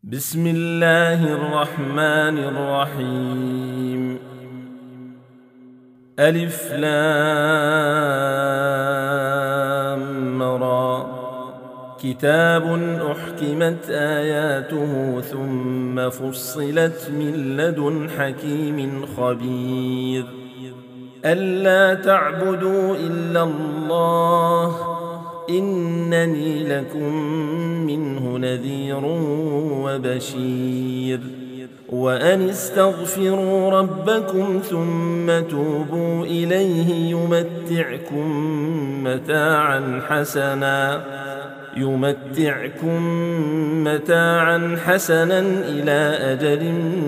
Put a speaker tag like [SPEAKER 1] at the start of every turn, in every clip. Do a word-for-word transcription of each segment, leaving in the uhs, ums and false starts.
[SPEAKER 1] بسم الله الرحمن الرحيم. ألف لام را. كتاب أحكمت آياته ثم فصلت من لدن حكيم خبير. ألا تعبدوا إلا الله إنني لكم منه نذير وبشير. وأن استغفروا ربكم ثم توبوا إليه يمتعكم متاعا حسنا يمتعكم متاعا حسنا إلى أجل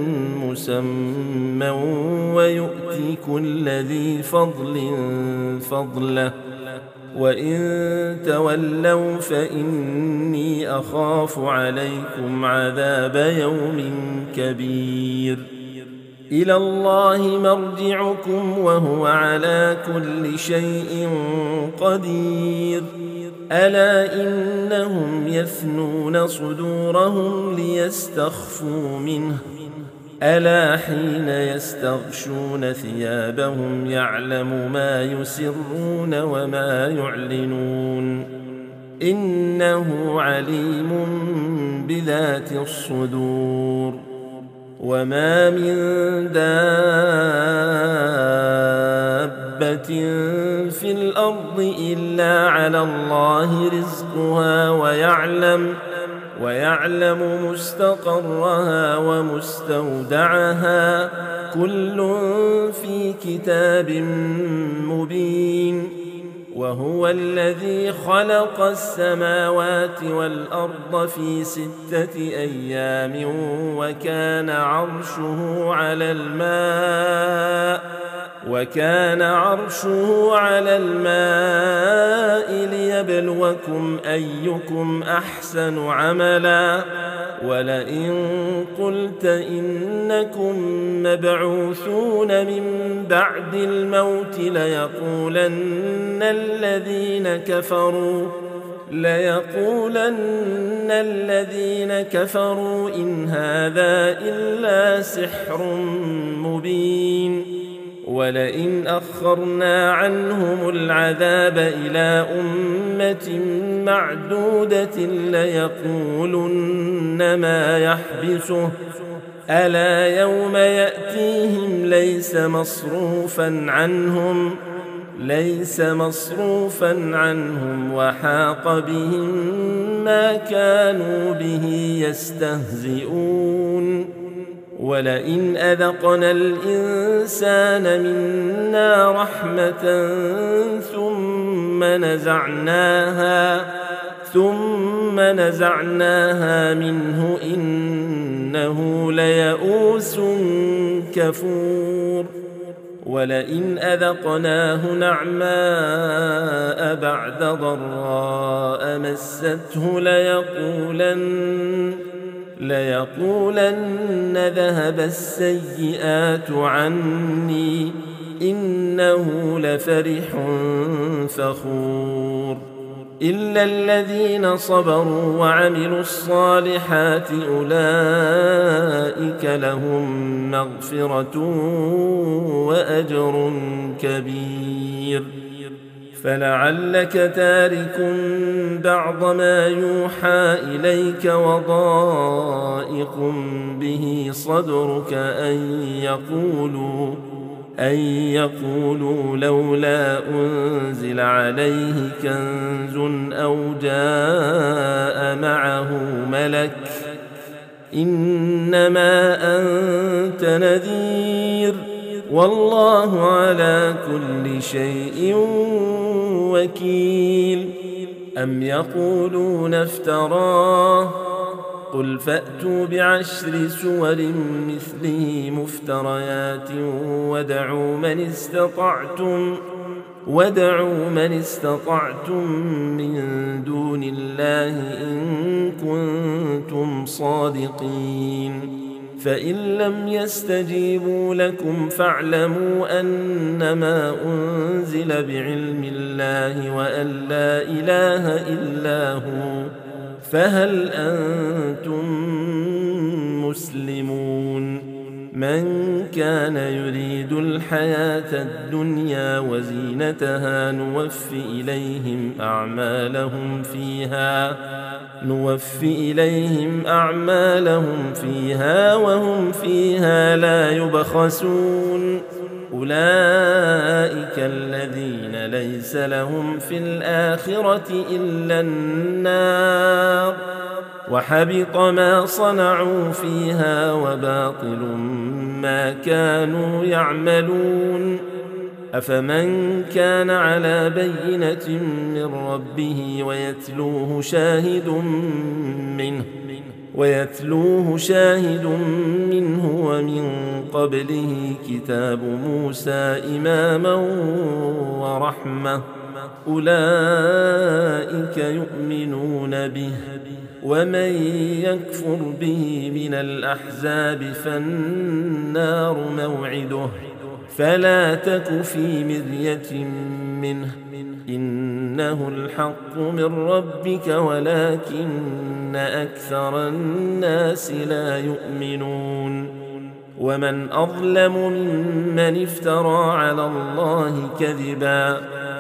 [SPEAKER 1] مسمى ويؤتي كل ذي فضل فضله وإن تولوا فإني أخاف عليكم عذاب يوم كبير. إلى الله مرجعكم وهو على كل شيء قدير. ألا إنهم يثنون صدورهم ليستخفوا منه ألا حين يستغشون ثيابهم يعلم ما يسرون وما يعلنون إنه عليم بذات الصدور. وما من دابة في الأرض إلا على الله رزقها ويعلم ويعلم مستقرها ومستودعها كل في كتاب مبين. وهو الذي خلق السماوات والأرض في ستة أيام وكان عرشه على الماء وكان عرشه على الماء ليبلوكم أيكم أحسن عملا. ولئن قلت إنكم مبعوثون من بعد الموت ليقولن الذين كفروا ليقولن الذين كفروا إن هذا إلا سحر مبين. ولئن أخرنا عنهم العذاب إلى أمة معدودة ليقولن ما يحبسه ألا يوم يأتيهم ليس مصروفا عنهم ليس مصروفا عنهم وحاق بهم ما كانوا به يستهزئون. ولئن أذقنا الإنسان منا رحمة ثم نزعناها ثم نزعناها منه إنه ليئوس كفور. ولئن أذقناه نعماء بعد ضراء مسته ليقولن ليقولن ذهب السيئات عني إنه لفرح فخور. إلا الذين صبروا وعملوا الصالحات أولئك لهم مغفرة وأجر كبير. فلعلك تارك بعض ما يوحى إليك وضائق به صدرك أن يقولوا أن يقولوا لولا أنزل عليه كنز أو جاء معه ملك إنما أنت نذير والله على كل شيء وكيل. أم يقولون افتراه قل فأتوا بعشر سور مثله مفتريات ودعوا من استطعتم ودعوا من استطعتم من دون الله إن كنتم صادقين. فإن لم يستجيبوا لكم فاعلموا أنما أنزل بعلم الله وأن لا إله إلا هو فهل أنتم من كان يريد الحياة الدنيا وزينتها نوف إليهم أعمالهم فيها نوف إليهم أعمالهم فيها وهم فيها لا يبخسون أولئك الذين ليس لهم في الآخرة إلا النار وحبط ما صنعوا فيها وباطل ما كانوا يعملون أفمن كان على بينة من ربه ويتلوه شاهد منه ويتلوه شاهد منه ومن قبله كتاب موسى إماما ورحمة أولئك يؤمنون به ومن يكفر به من الأحزاب فالنار موعده فلا تك في مرية منه إنه الحق من ربك ولكن أكثر الناس لا يؤمنون ومن أظلم ممن افترى على الله كذبا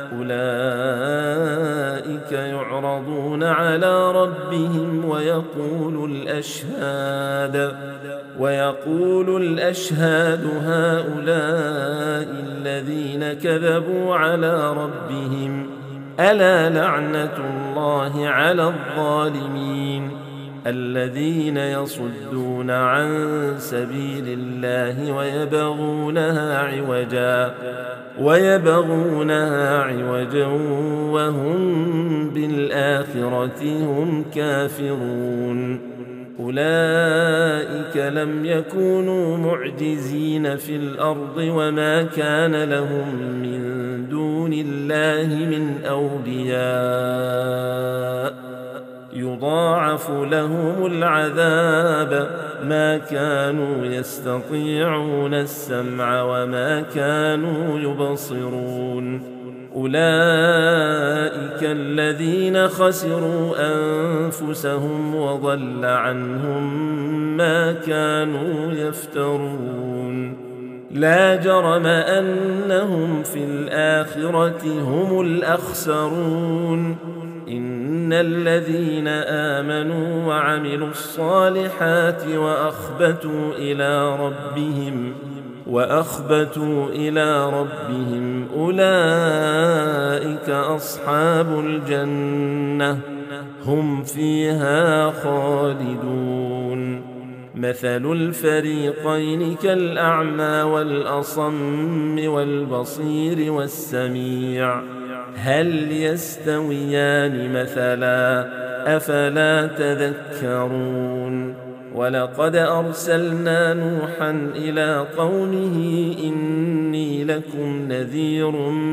[SPEAKER 1] أولئك يعرضون على ربهم ويقول الأشهاد ويقول الأشهاد هؤلاء الذين كذبوا على ربهم ألا لعنة الله على الظالمين الذين يصدون عن سبيل الله ويبغونها عوجا ويبغونها عوجا وهم بالآخرة هم كافرون أولئك لم يكونوا معجزين في الأرض وما كان لهم من دون الله من أولياء يضاعف لهم العذاب ما كانوا يستطيعون السمع وما كانوا يبصرون أولئك الذين خسروا أنفسهم وضل عنهم ما كانوا يفترون لا جرم أنهم في الآخرة هم الأخسرون إن الذين آمنوا وعملوا الصالحات وأخبتوا إلى ربهم وأخبتوا إلى ربهم أولئك أصحاب الجنة هم فيها خالدون مثل الفريقين كالأعمى والأصم والبصير والسميع هل يستويان مثلا أفلا تذكرون ولقد أرسلنا نوحا إلى قومه إني لكم نذير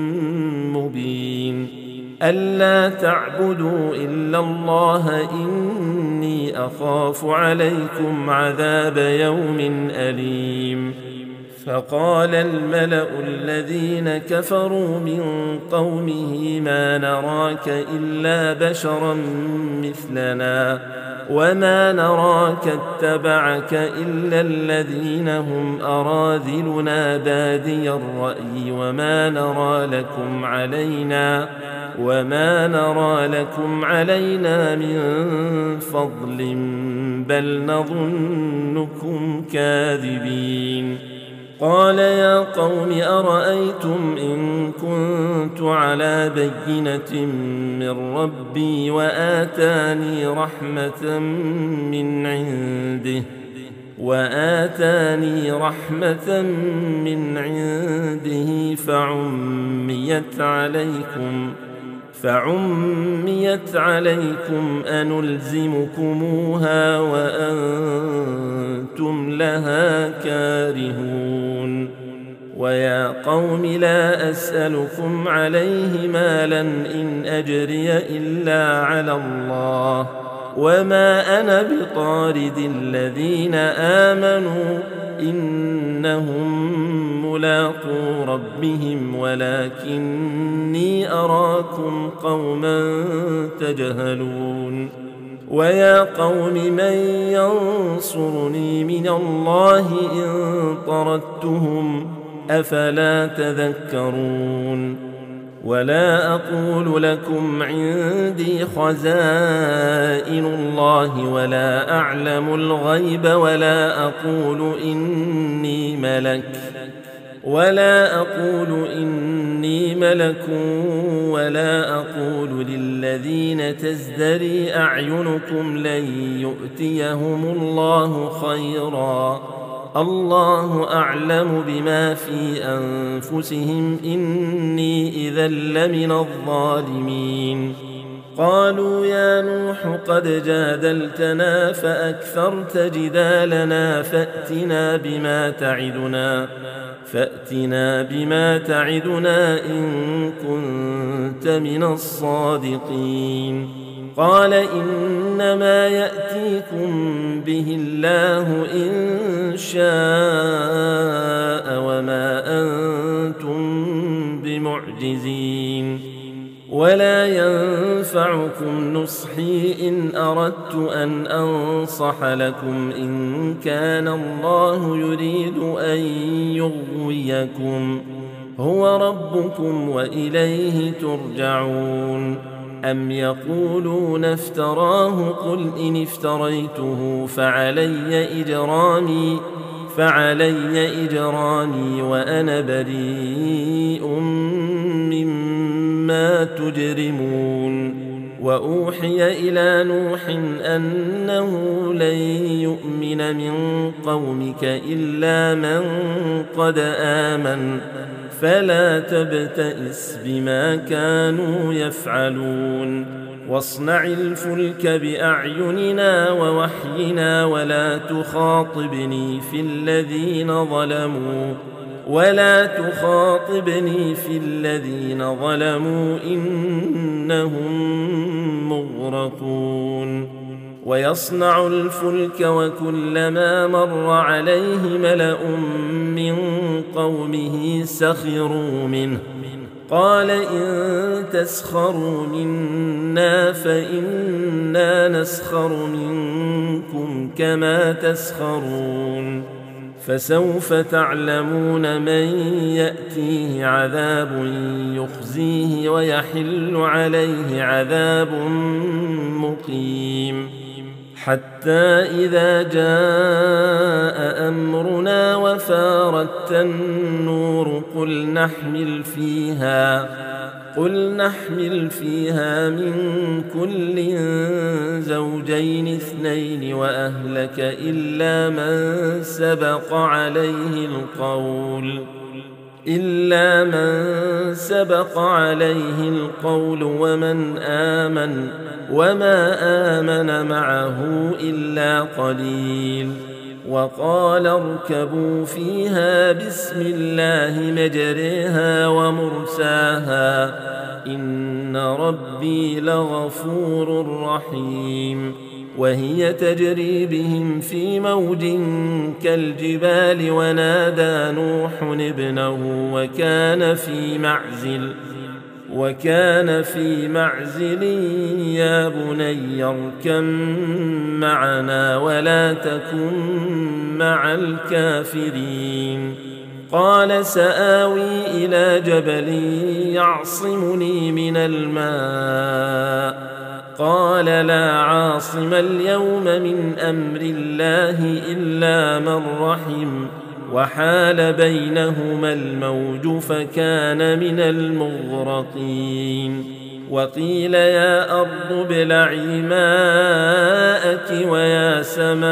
[SPEAKER 1] مبين ألا تعبدوا إلا الله إني أخاف عليكم عذاب يوم أليم فقال الملأ الذين كفروا من قومه ما نراك إلا بشرا مثلنا وما نراك اتبعك إلا الذين هم أراذلنا بادي الرأي وما نرى لكم علينا وما نرى لكم علينا من فضل بل نظنكم كاذبين قال يا قوم أرأيتم إن كنت على بينة من ربي وآتاني رحمة من عنده وآتاني رحمة من عنده فعميت عليكم فعميت عليكم أنلزمكموها وأنتم لها كارهون ويا قوم لا أسألكم عليه مالا إن أجري إلا على الله وما أنا بطارد الذين آمنوا إنهم ملاقو ربهم ولكني أراكم قوما تجهلون ويا قوم من ينصرني من الله إن طردتهم أفلا تذكرون ولا أقول لكم عندي خزائن الله ولا أعلم الغيب ولا أقول إني ملك ولا أقول إني ملك ولا أقول للذين تزدري أعينكم لن يؤتيهم الله خيرا الله أعلم بما في أنفسهم إني إذا لمن الظالمين قالوا يا نوح قد جادلتنا فأكثرت جدالنا فأتنا بما تعدنا فأتنا بما تعدنا إن كنت من الصادقين قال إنما يأتيكم به الله إن شاء وما أنتم بمعجزين ولا ينفعكم نصحي إن أردت أن أنصح لكم إن كان الله يريد أن يغويكم هو ربكم وإليه ترجعون أم يقولون افتراه قل إن افتريته فعلي إجرامي فعلي إجرامي وأنا بريء مما تجرمون وأوحي إلى نوح أنه لن يؤمن من قومك إلا من قد آمن فلا تبتئس بما كانوا يفعلون واصنع الفلك بأعيننا ووحينا ولا تخاطبني في الذين ظلموا ولا تخاطبني في الذين ظلموا إنهم مغرقون ويصنع الفلك وكلما مر عليه ملأ من قومه سخروا منه قال إن تسخروا منا فإنا نسخر منكم كما تسخرون فسوف تعلمون من يأتيه عذاب يخزيه ويحل عليه عذاب مقيم حتى إذا جاء أمرنا وفارت النور قل نحمل فيها قل نحمل فيها من كل زوجين اثنين وأهلك إلا من سبق عليه القول إلا من سبق عليه القول ومن آمن وما آمن معه إلا قليل وقال اركبوا فيها بسم الله مجريها ومرساها إن ربي لغفور رحيم وهي تجري بهم في موج كالجبال ونادى نوح ابنه وكان في معزل وكان في معزل يا بني اركب معنا ولا تكن مع الكافرين قال سآوي إلى جبل يعصمني من الماء قال لا عاصم اليوم من أمر الله إلا من رحم وحال بينهما الموج فكان من المغرقين وقيل يا أرض ابلعي ماءك ويا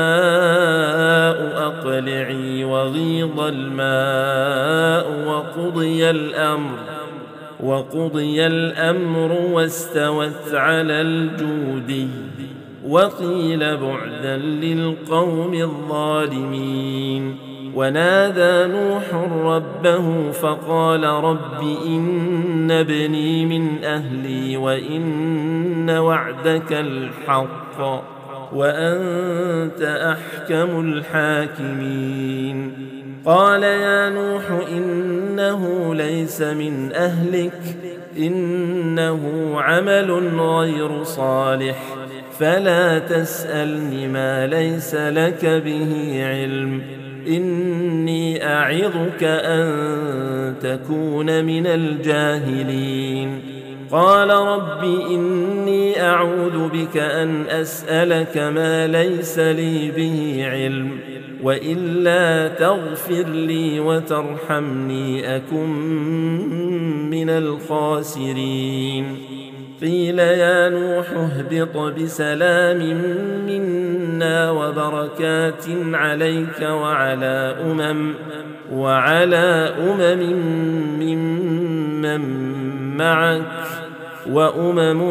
[SPEAKER 1] سماء أقلعي وغيض الماء وقضي الأمر وقضي الأمر واستوت على الجودي وقيل بعدا للقوم الظالمين ونادى نوح ربه فقال رب إن ابني من أهلي وإن وعدك الحق وأنت أحكم الحاكمين قال يا نوح إنه ليس من أهلك إنه عمل غير صالح فلا تسألني ما ليس لك به علم، إني أعظك أن تكون من الجاهلين. قال رب إني أعوذ بك أن أسألك ما ليس لي به علم، وإلا تغفر لي وترحمني أكن من الخاسرين. قيل يا نوح اهبط بسلام منا وبركات عليك وعلى أمم وعلى أمم ممن معك، وأمم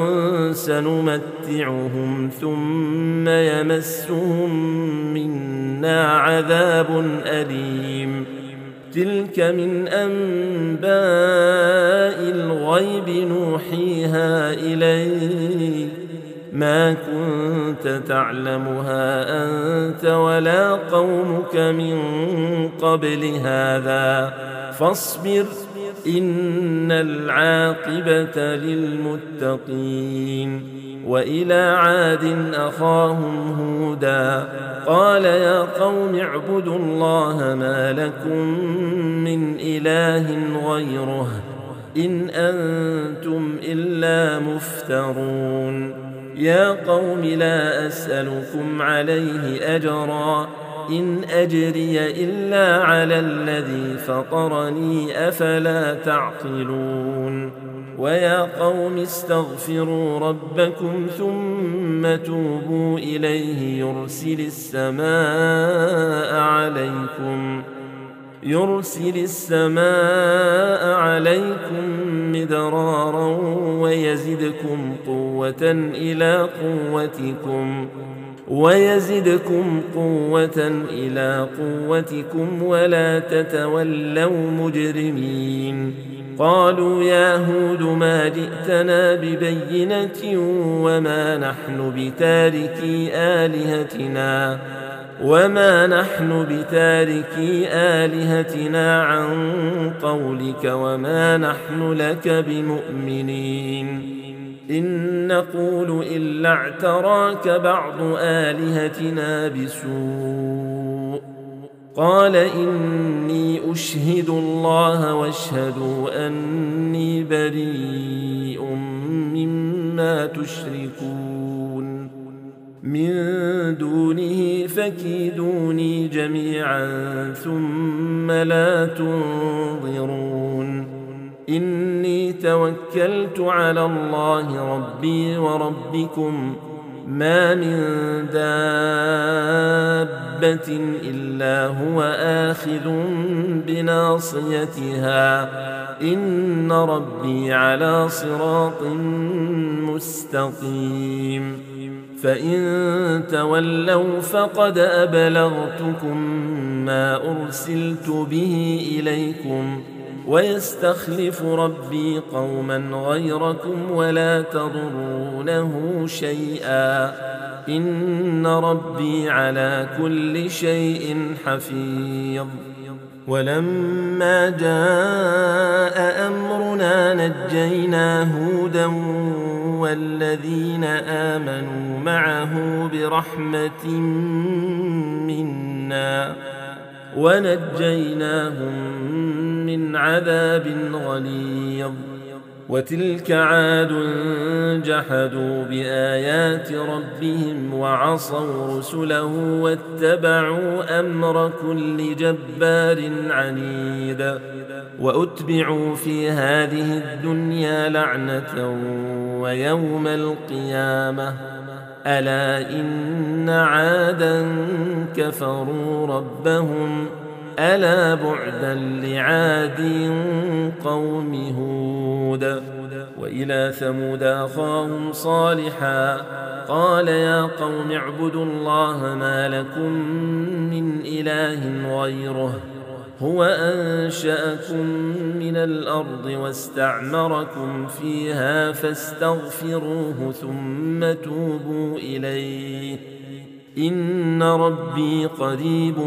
[SPEAKER 1] سنمتعهم ثم يمسهم منا عذاب أليم. تلك من أنباء الغيب نوحيها إليك، ما كنت تعلمها أنت ولا قومك من قبل هذا، فاصبر إن العاقبة للمتقين. وإلى عاد أخاهم هودا قال يا قوم اعبدوا الله ما لكم من إله غيره إن أنتم إلا مفترون. يا قوم لا أسألكم عليه أجرا إن أجري إلا على الذي فطرني أفلا تعقلون. ويا قوم استغفروا ربكم ثم توبوا إليه يرسل السماء عليكم يرسل السماء عليكم مدرارا ويزدكم قوة إلى قوتكم ويزدكم قوة إلى قوتكم ولا تتولوا مجرمين. قالوا يا هود ما جئتنا ببينة وما نحن بتاركي آلهتنا وما نحن بتاركي آلهتنا عن قولك وما نحن لك بمؤمنين. إن نقول إلا اعتراك بعض آلهتنا بسوء. قال إني أشهد الله واشهدوا أني بريء مما تشركون من دونه فكيدوني جميعا ثم لا تنظرون. إني توكلت على الله ربي وربكم ما من دابة إلا هو آخذ بناصيتها إن ربي على صراط مستقيم. فإن تولوا فقد أبلغتكم ما أرسلت به إليكم ويستخلف ربي قوما غيركم ولا تضرونه شيئا إن ربي على كل شيء حفيظ. ولما جاء أمرنا نجينا هودا والذين آمنوا معه برحمة منا ونجيناهم من عذاب غليظ. وتلك عاد جحدوا بآيات ربهم وعصوا رسله واتبعوا أمر كل جبار عنيد. وأتبعوا في هذه الدنيا لعنة ويوم القيامة ألا إن عادا كفروا ربهم ألا بعدا لعاد قوم هود. وإلى ثمود أخاهم صالحا قال يا قوم اعبدوا الله ما لكم من إله غيره هو أنشأكم من الأرض واستعمركم فيها فاستغفروه ثم توبوا إليه إن ربي قريب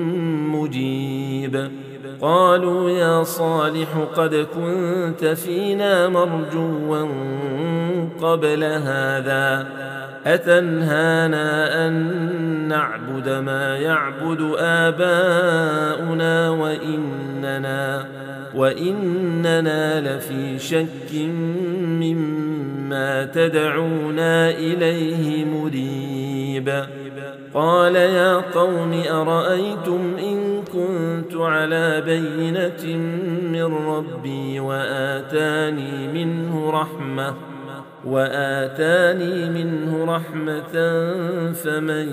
[SPEAKER 1] مجيب. قالوا يا صالح قد كنت فينا مرجوا قبل هذا أتنهانا أن نعبد ما يعبد آباؤنا وإننا, وإننا لفي شك مما تدعونا إليه مريب. قال يا قوم أرأيتم إن كنت على بينة من ربي وآتاني منه رحمة وآتاني منه رحمة فمن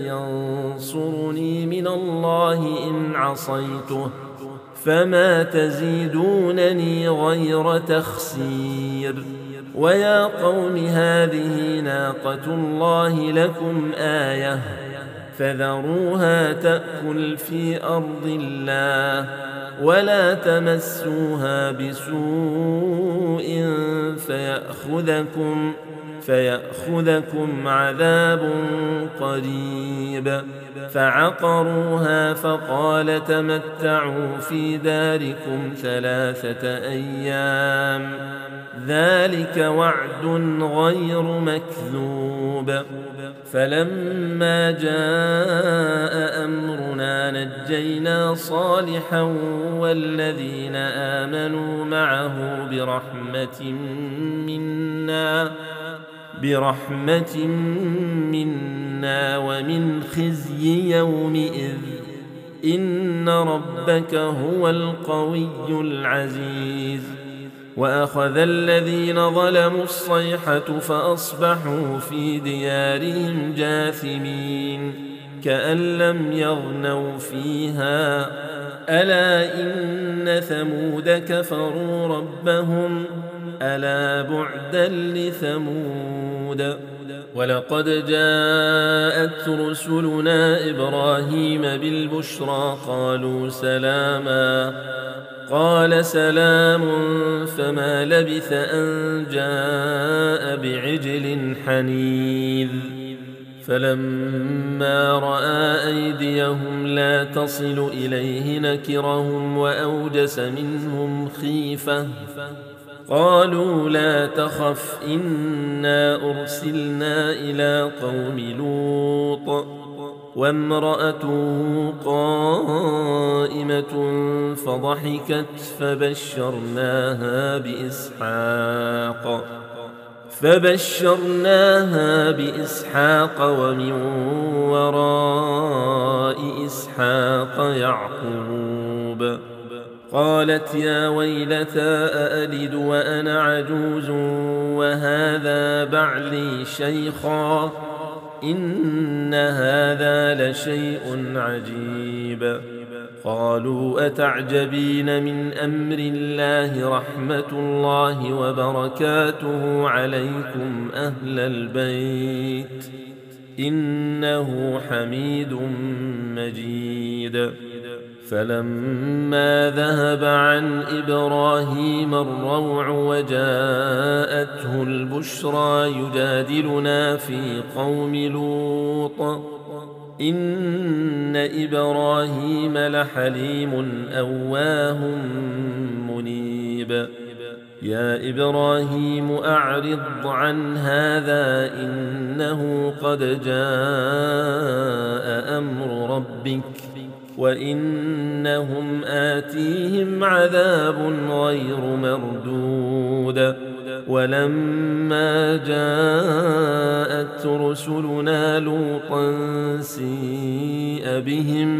[SPEAKER 1] ينصرني من الله إن عصيته فما تزيدونني غير تخسير. ويا قوم هذه ناقة الله لكم آية فذروها تأكل في أرض الله ولا تمسوها بسوء فيأخذكم, فيأخذكم عذاب قريب. فعقروها فقال تمتعوا في داركم ثلاثة أيام ذلك وعد غير مكذوب. فلما جاء أمرنا نجينا صالحا والذين آمنوا معه برحمة منا برحمة منا ومن خزي يومئذ إن ربك هو القوي العزيز. وأخذ الذين ظلموا الصيحة فأصبحوا في ديارهم جاثمين كأن لم يغنوا فيها ألا إن ثمود كفروا ربهم ألا بعدا لثمود. ولقد جاءت رسلنا إبراهيم بالبشرى قالوا سلاما قال سلام فما لبث أن جاء بعجل حنيذ. فلما رأى أيديهم لا تصل إليه نكرهم وأوجس منهم خيفة قالوا لا تخف إنا أرسلنا إلى قوم لوط وامرأته قائمة فضحكت فبشرناها بإسحاق فبشرناها بإسحاق ومن وراء إسحاق يعقوب. قالت يا ويلتى أألد وأنا عجوز وهذا بعلي شيخا إن هذا لشيء عجيب. قالوا أتعجبين من أمر الله رحمة الله وبركاته عليكم أهل البيت إنه حميد مجيد. فلما ذهب عن إبراهيم الروع وجاءته البشرى يجادلنا في قوم لوط إن إبراهيم لحليم أواه منيب. يا إبراهيم أعرض عن هذا إنه قد جاء أمر ربك وإنهم آتيهم عذاب غير مردود. ولما جاءت رسلنا لوطا سيء بهم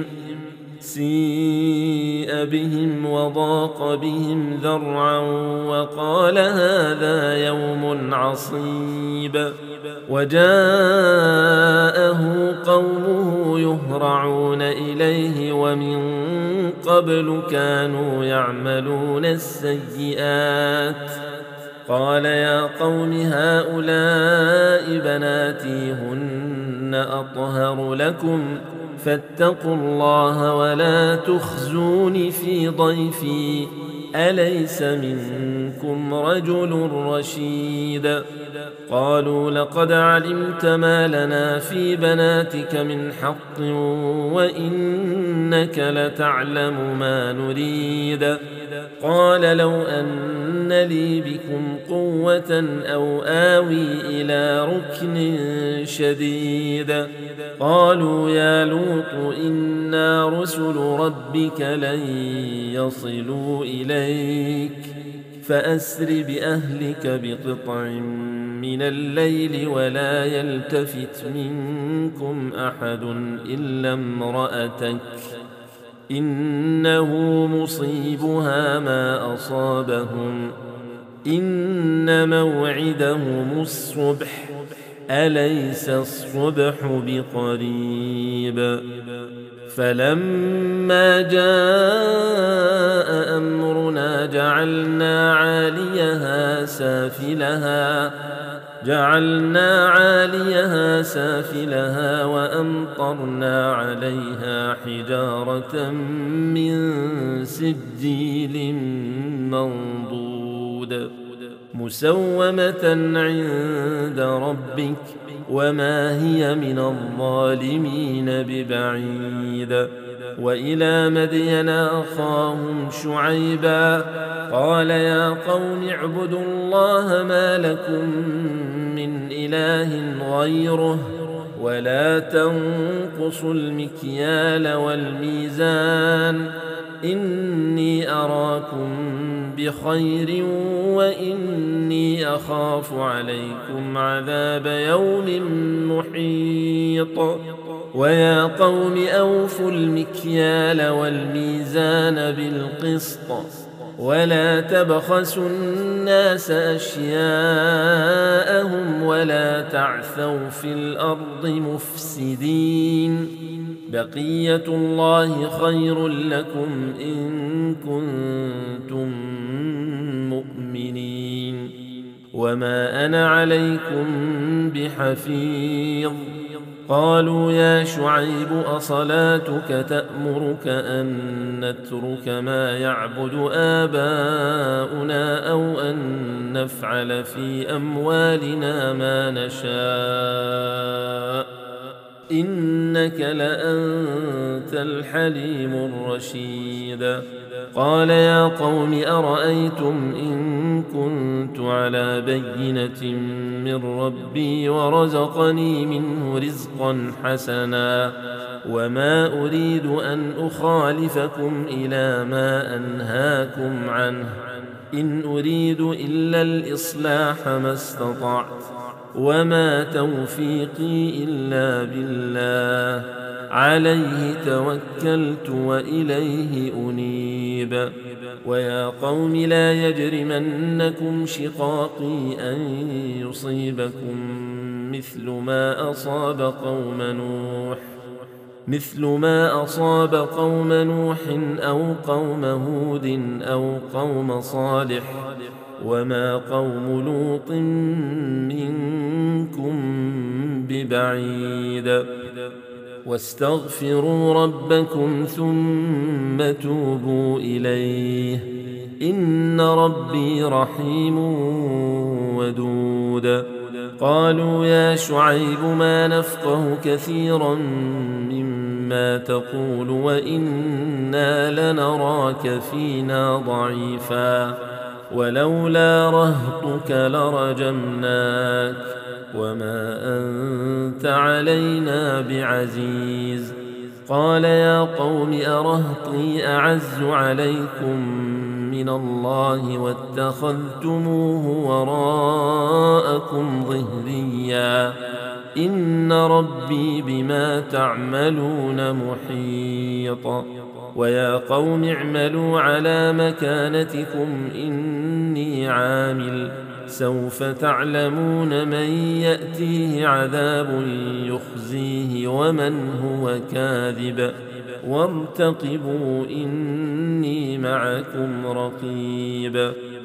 [SPEAKER 1] سيء بهم وضاق بهم ذرعا وقال هذا يوم عصيب. وجاءه قومه يهرعون إليه ومن قبل كانوا يعملون السيئات قال يا قوم هؤلاء بناتي هن أطهر لكم فاتقوا الله ولا تخزون في ضيفي أليس منكم منكم رجل رشيد. قالوا لقد علمت ما لنا في بناتك من حق وإنك لتعلم ما نريد. قال لو أن لي بكم قوة أو آوي إلى ركن شديد. قالوا يا لوط إنا رسل ربك لن يصلوا إليك فأسر بأهلك بقطع من الليل ولا يلتفت منكم أحد إلا امرأتك إنه مصيبها ما أصابهم إن موعدهم الصبح أليس الصبح بقريب. فلما جاء أمرنا جعلنا عاليها سافلها جعلنا عاليها سافلها وأمطرنا عليها حجارة من سجيل منضود مسومة عند ربك وما هي من الظالمين ببعيد. وإلى مدين أخاهم شعيبا قال يا قوم اعبدوا الله ما لكم من إله غيره ولا تنقصوا المكيال والميزان إني أراكم بخير وإني أخاف عليكم عذاب يوم محيط. ويا قوم أوفوا المكيال والميزان بالقسط ولا تبخسوا الناس أشياءهم ولا تعثوا في الأرض مفسدين. بقية الله خير لكم إن كنتم مؤمنين وما أنا عليكم بحفيظ. قالوا يا شعيب أصلاتك تأمرك أن نترك ما يعبد آباؤنا أو أن نفعل في أموالنا ما نشاء إنك لأنت الحليم الرشيد. قال يا قوم أرأيتم إن كنت على بينة من ربي ورزقني منه رزقا حسنا وما أريد أن أخالفكم إلى ما أنهاكم عنه إن أريد إلا الإصلاح ما استطعت وما توفيقي إلا بالله عليه توكلت وإليه أنيب. ويا قوم لا يجرمنكم شقاقي أن يصيبكم مثل ما أصاب قوم نوح مثل ما أصاب قوم نوح أو قوم هود أو قوم صالح وما قوم لوط منكم ببعيد. واستغفروا ربكم ثم توبوا إليه إن ربي رحيم ودود. قالوا يا شعيب ما نفقه كثيرا مما تقول وإنا لنراك فينا ضعيفا ولولا رهطك لرجمناك وما أنت علينا بعزيز. قال يا قوم أرهطي أعز عليكم من الله واتخذتموه وراءكم ظهريا إن ربي بما تعملون محيط. ويا قوم اعملوا على مكانتكم إني عامل سوف تعلمون من يأتيه عذاب يخزيه ومن هو كاذب وارتقبوا إني معكم رقيب.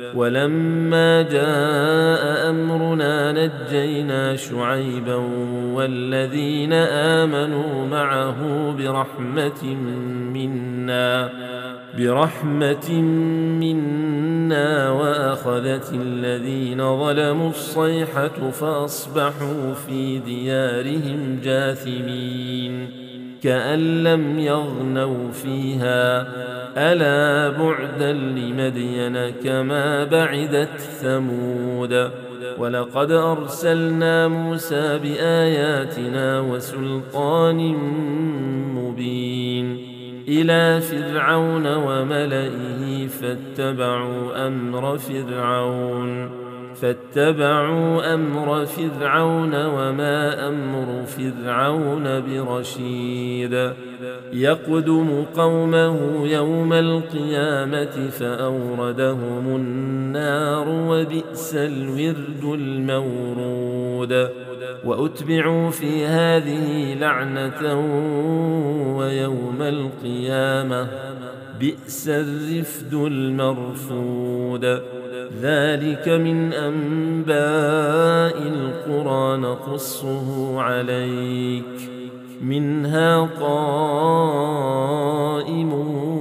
[SPEAKER 1] ولما جاء أمرنا نجينا شعيبا والذين آمنوا معه برحمة منا برحمة منا وأخذت الذين ظلموا الصيحة فأصبحوا في ديارهم جاثمين كأن لم يغنوا فيها ألا بعدا لمدين كما بعدت ثمود ولقد أرسلنا موسى بآياتنا وسلطان مبين إلى فرعون وملئه فاتبعوا أمر فرعون فاتبعوا أمر فرعون وما أمر فرعون برشيد يقدم قومه يوم القيامة فأوردهم النار وبئس الورد المورود وأتبعوا في هذه لعنة ويوم القيامة بئس الرفد المرفود ذلك من أنباء القرى نقصه عليك منها قائم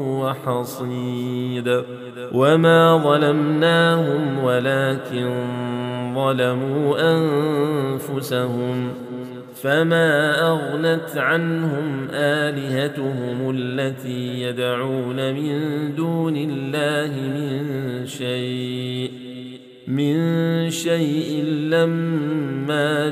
[SPEAKER 1] وحصيد وما ظلمناهم ولكن ظلموا أنفسهم فما أغنت عنهم آلهتهم التي يدعون من دون الله من شيء من شيء لما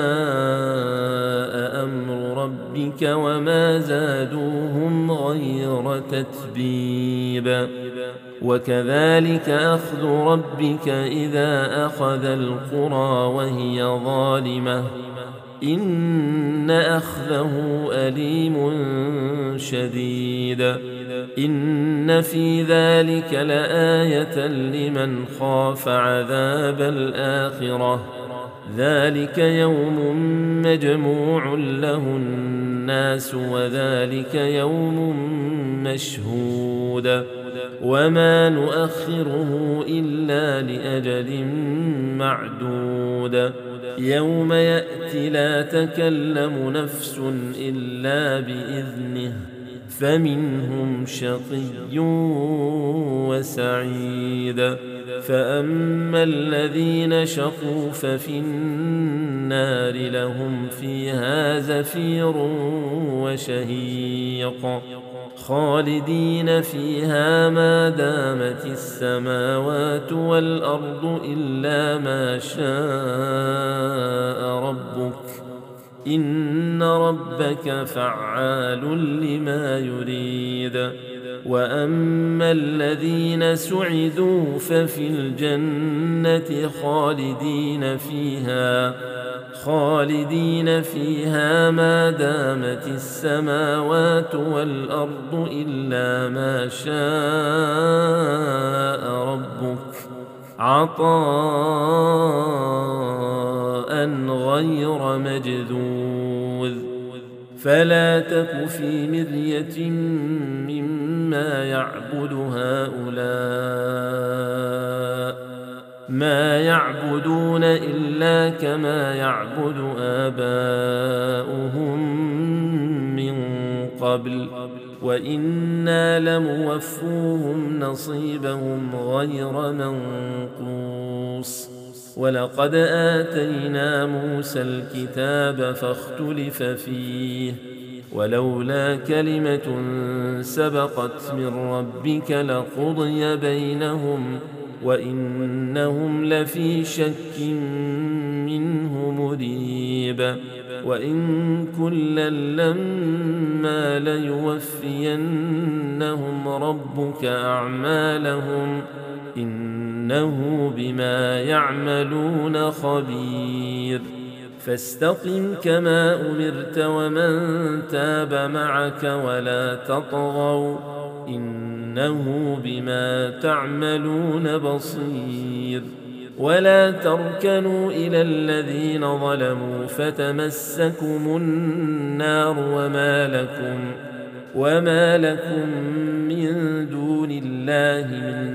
[SPEAKER 1] جاء أمر ربك وما زادوهم غير تتبيب وكذلك أخذ ربك إذا أخذ القرى وهي ظالمة إن أخذه أليم شديد إن في ذلك لآية لمن خاف عذاب الآخرة ذلك يوم مجموع له الناس وذلك يوم مشهود وما نؤخره إلا لأجل معدود يوم يأتي لا تكلم نفس إلا بإذنه فمنهم شقي وسعيد فأما الذين شقوا ففي النار لهم فيها زفير وشهيق خالدين فيها ما دامت السماوات والأرض إلا ما شاء ربك إن ربك فعال لما يريد وأما الذين سعدوا ففي الجنة خالدين فيها خالدين فيها ما دامت السماوات والأرض إلا ما شاء ربك عطاء غير مجذوذ فلا تك في مرية مما يعبد هؤلاء ما يعبدون إلا كما يعبد آباؤهم من قبل وإنا لموفوهم نصيبهم غير منقوص ولقد آتينا موسى الكتاب فاختلف فيه ولولا كلمة سبقت من ربك لقضي بينهم وإنهم لفي شك منه مريب وإن كلا لما ليوفينهم ربك أعمالهم إنه بما يعملون خبير فاستقم كما أمرت ومن تاب معك ولا تطغوا إنه بما تعملون بصير ولا تركنوا إلى الذين ظلموا فتمسكم النار وما لكم وما لكم من دون دون الله من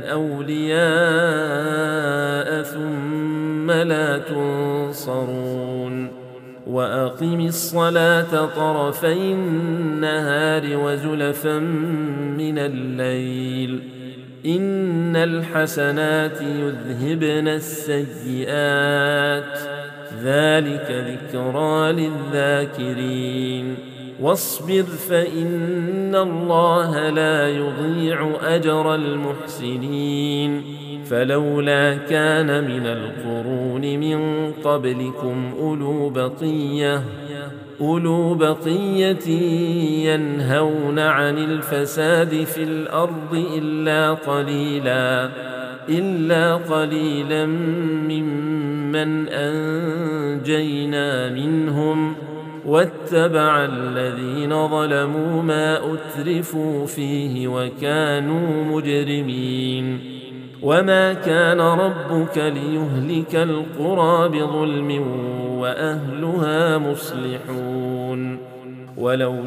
[SPEAKER 1] أولياء ثم لا تنصرون وأقم الصلاة طرفي النهار وزلفا من الليل إن الحسنات يذهبن السيئات ذلك ذكرى للذاكرين واصبر فإن الله لا يضيع أجر المحسنين فلولا كان من القرون من قبلكم أولو بقية أولو بقية ينهون عن الفساد في الأرض إلا قليلا إلا قليلا ممن أنجينا منهم واتبع الذين ظلموا ما أترفوا فيه وكانوا مجرمين وما كان ربك ليهلك القرى بظلم وأهلها مصلحون ولو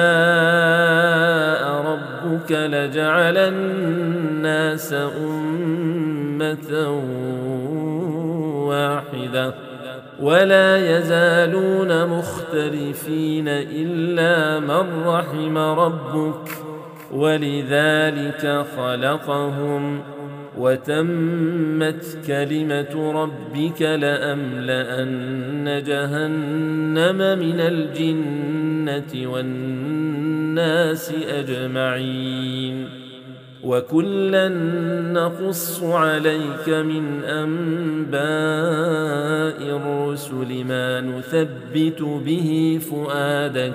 [SPEAKER 1] شاء ربك لجعل الناس أمة واحدة ولا يزالون مختلفين إلا من رحم ربك ولذلك خلقهم وتمت كلمة ربك لأملأن جهنم من الجنة والناس أجمعين وكلا نقص عليك من أنباء الرسل ما نثبت به فؤادك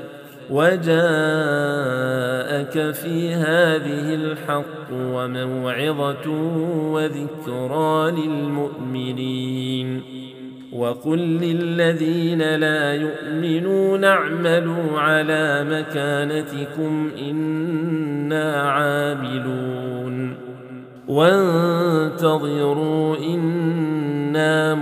[SPEAKER 1] وجاءك في هذه الحق وموعظة وذكرى للمؤمنين وقل للذين لا يؤمنون اعملوا على مكانتكم إنا عاملون وانتظروا إنا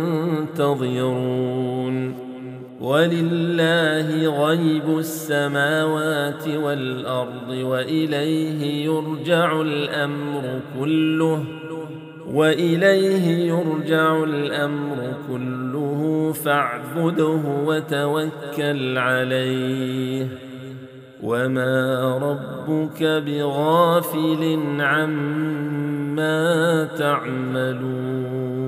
[SPEAKER 1] منتظرون ولله غيب السماوات والأرض وإليه يرجع الأمر كله وإليه يرجع الأمر كله فاعبده وتوكل عليه وما ربك بغافل عما تعملون